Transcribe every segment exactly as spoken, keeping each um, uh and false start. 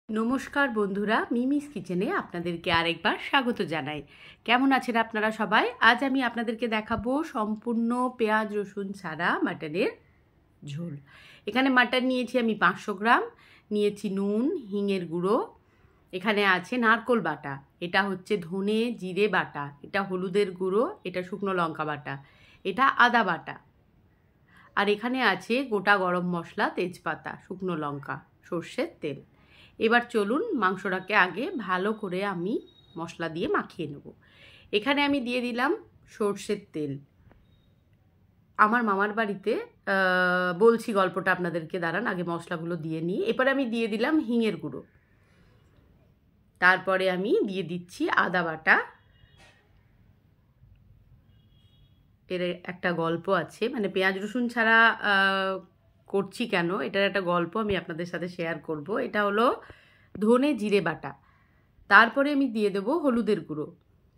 নমস্কার বন্ধুরা, মিমিস কিচেনে আপনাদেরকে আরেকবার স্বাগত জানাই। কেমন আছেন আপনারা সবাই? আজ আমি আপনাদেরকে দেখাবো সম্পূর্ণ পেঁয়াজ রসুন ছাড়া মাটনের ঝোল। এখানে মাটন নিয়েছি আমি পাঁচশো গ্রাম, নিয়েছি নুন, হিঙের গুঁড়ো, এখানে আছে নারকোল বাটা, এটা হচ্ছে ধনে জিরে বাটা, এটা হলুদের গুঁড়ো, এটা শুকনো লঙ্কা বাটা, এটা আদা বাটা, আর এখানে আছে গোটা গরম মশলা, তেজপাতা, শুকনো লঙ্কা, সর্ষের তেল। এবার চলুন মাংসটাকে আগে ভালো করে আমি মশলা দিয়ে মাখিয়ে নেব। এখানে আমি দিয়ে দিলাম সর্ষের তেল। আমার মামার বাড়িতে বলছি গল্পটা আপনাদেরকে, দাঁড়ান আগে মশলাগুলো দিয়ে নিই। এরপরে আমি দিয়ে দিলাম হিঙের গুঁড়ো, তারপরে আমি দিয়ে দিচ্ছি আদা বাটা। এর একটা গল্প আছে, মানে পেঁয়াজ রসুন ছাড়া করছি কেন, এটার একটা গল্প আমি আপনাদের সাথে শেয়ার করব। এটা হলো ধনে জিরে বাটা, তারপরে আমি দিয়ে দেবো হলুদের গুঁড়ো,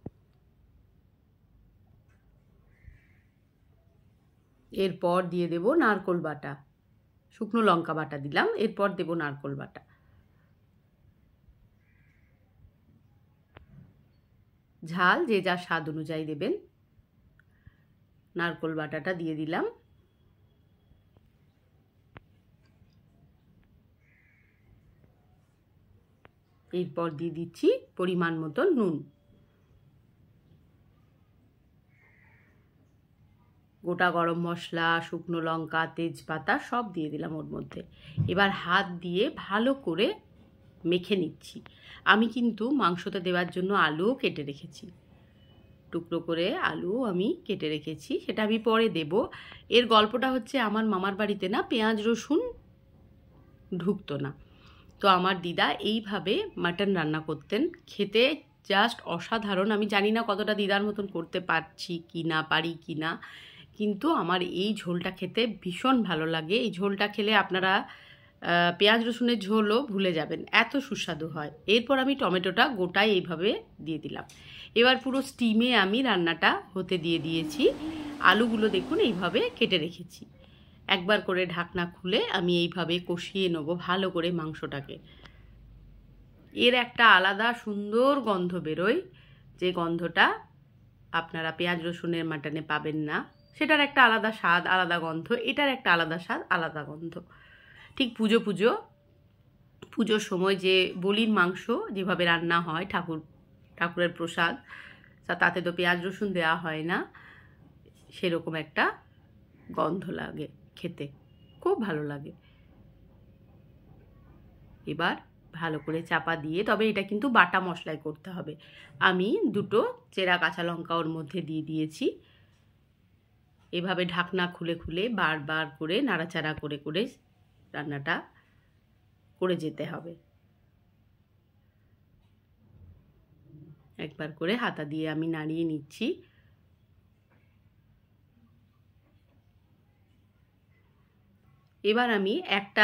এরপর দিয়ে দেব নারকোল বাটা, শুকনো লঙ্কা বাটা দিলাম, এরপর দেব নারকোল বাটা, ঝাল যে যার স্বাদ অনুযায়ী দেবেন। নারকোল বাটাটা দিয়ে দিলাম, এরপর দিয়ে দিচ্ছি পরিমাণ মতো নুন, গোটা গরম মশলা, শুকনো লঙ্কা, তেজপাতা সব দিয়ে দিলাম ওর মধ্যে। এবার হাত দিয়ে ভালো করে মেখে নিচ্ছি। আমি কিন্তু মাংসতে দেওয়ার জন্য আলুও কেটে রেখেছি, টুকরো করে আলু আমি কেটে রেখেছি, সেটা আমি পরে দেব। এর গল্পটা হচ্ছে, আমার মামার বাড়িতে না পেঁয়াজ রসুন ঢুকতো না, তো আমার দিদা এইভাবে মাটন রান্না করতেন, খেতে জাস্ট অসাধারণ। আমি জানি না কতটা দিদার মতন করতে পারছি কি না, পারি কি না, কিন্তু আমার এই ঝোলটা খেতে ভীষণ ভালো লাগে। এই ঝোলটা খেলে আপনারা পেঁয়াজ রসুনের ঝোলও ভুলে যাবেন, এত সুস্বাদু হয়। এরপর আমি টমেটোটা গোটাই এইভাবে দিয়ে দিলাম। এবার পুরো স্টিমে আমি রান্নাটা হতে দিয়ে দিয়েছি। আলুগুলো দেখুন এইভাবে কেটে রেখেছি। একবার করে ঢাকনা খুলে আমি এইভাবে কষিয়ে নেব ভালো করে মাংসটাকে। এর একটা আলাদা সুন্দর গন্ধ বেরোয়, যে গন্ধটা আপনারা পেঁয়াজ রসুনের মাটনে পাবেন না। সেটার একটা আলাদা স্বাদ, আলাদা গন্ধ, এটার একটা আলাদা স্বাদ, আলাদা গন্ধ। ঠিক পুজো পুজো পুজোর সময় যে বলির মাংস যেভাবে রান্না হয়, ঠাকুর ঠাকুরের প্রসাদ, তাতে তো পেঁয়াজ রসুন দেওয়া হয় না, সেরকম একটা গন্ধ লাগে, খেতে খুব ভালো লাগে। এবার ভালো করে চাপা দিয়ে, তবে এটা কিন্তু বাটা মশলায় করতে হবে। আমি দুটো চেরা কাঁচা লঙ্কা ওর মধ্যে দিয়ে দিয়েছি। এভাবে ঢাকনা খুলে খুলে বারবার করে নাড়াচাড়া করে করে রান্নাটা করে যেতে হবে। একবার করে হাতা দিয়ে আমি নাড়িয়ে নিচ্ছি। এবার আমি একটা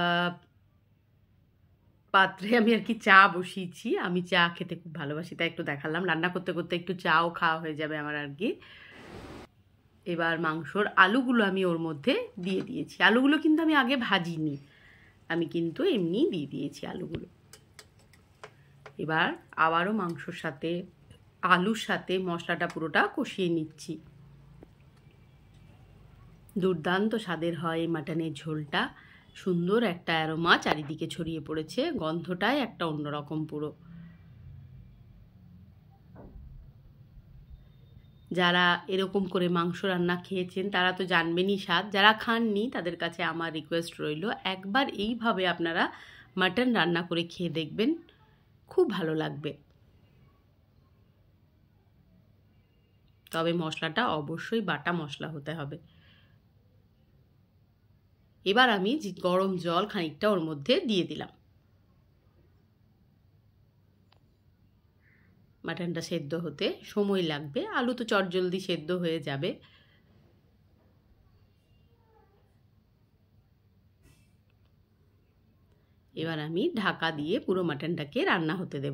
পাত্রে আমি আর কি চা বসিয়েছি। আমি চা খেতে খুব ভালোবাসি, তাই একটু দেখালাম। রান্না করতে করতে একটু চাও খাওয়া হয়ে যাবে আমার আর কি। এবার মাংসর আলুগুলো আমি ওর মধ্যে দিয়ে দিয়েছি। আলুগুলো কিন্তু আমি আগে ভাজিনি, আমি কিন্তু এমনি দিয়ে দিয়েছি আলুগুলো। এবার আবারও মাংসর সাথে আলুর সাথে মশলাটা পুরোটা কষিয়ে নিচ্ছি। দুর্দান্ত স্বাদের হয় এই মাটনের ঝোলটা, সুন্দর একটা অ্যারোমা চারিদিকে ছড়িয়ে পড়েছে, গন্ধটাই একটা অন্যরকম পুরো। যারা এরকম করে মাংস রান্না খেয়েছেন তারা তো জানবেনই স্বাদ, যারা খাননি তাদের কাছে আমার রিকোয়েস্ট রইল, একবার এইভাবে আপনারা মাটন রান্না করে খেয়ে দেখবেন, খুব ভালো লাগবে। তবে মশলাটা অবশ্যই বাটা মশলা হতে হবে। এবার আমি গরম জল খানিকটা ওর মধ্যে দিয়ে দিলাম। মাটনটা সেদ্ধ হতে সময় লাগবে, আলু তো চটজলদি সেদ্ধ হয়ে যাবে। এবার আমি ঢাকা দিয়ে পুরো মাটনটাকে রান্না হতে দেব,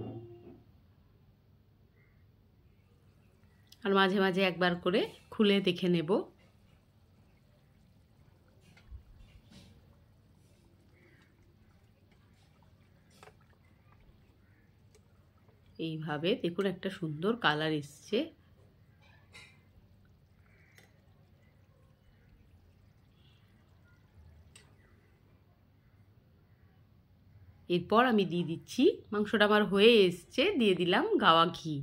আর মাঝে মাঝে একবার করে খুলে দেখে নেব। এইভাবে দেখুন একটা সুন্দর কালার এসছে। এরপর আমি দিয়ে দিচ্ছি, মাংসটা আমার হয়ে এসছে, দিয়ে দিলাম গাওয়া ঘি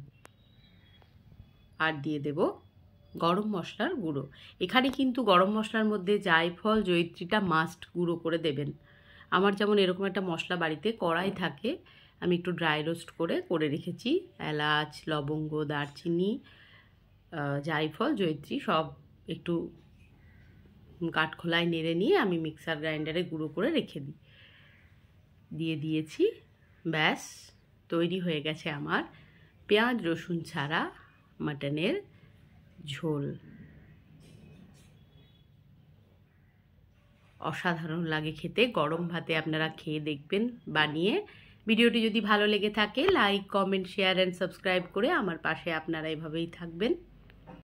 আর দিয়ে দেব গরম মশলার গুঁড়ো। এখানে কিন্তু গরম মশলার মধ্যে জায়ফল জয়িত্রীটা মাস্ট গুঁড়ো করে দেবেন। আমার যেমন এরকম একটা মশলা বাড়িতে কড়াই থাকে, আমি একটু ড্রাই রোস্ট করে করে রেখেছি। এলাচ, লবঙ্গ, দারচিনি, জায়ফল জয়িত্রী সব একটু কাঠখোলায় নেড়ে নিয়ে আমি মিক্সার গ্রাইন্ডারে গুঁড়ো করে রেখে দিই, দিয়ে দিয়েছি। ব্যাস তৈরি হয়ে গেছে আমার পেঁয়াজ রসুন ছাড়া মাটনের ঝোল। অসাধারণ লাগে খেতে, গরম ভাতে আপনারা খেয়ে দেখবেন বানিয়ে। ভিডিওটি যদি ভালো লেগে থাকে like, comment, share and subscribe করে আমার পাশে আপনারা এভাবেই থাকবেন।